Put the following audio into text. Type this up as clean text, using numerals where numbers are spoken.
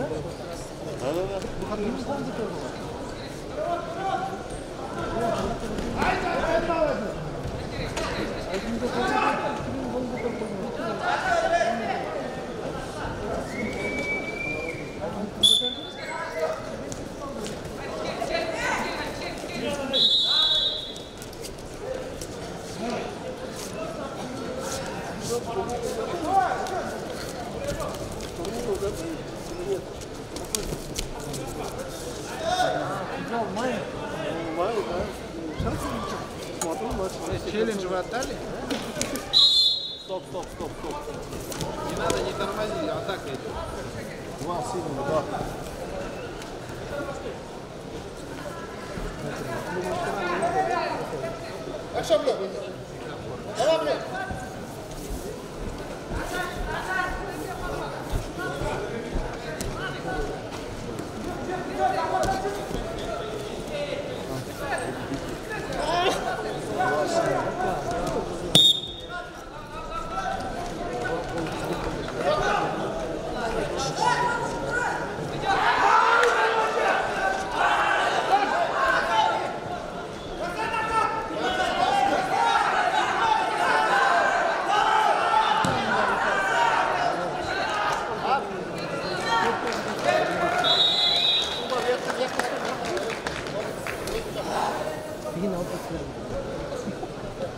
Челлендж вы отдали? Стоп. Не надо, не тормози, атака идет. Два сильных, да. Хорошо, блядь. Давай, блядь.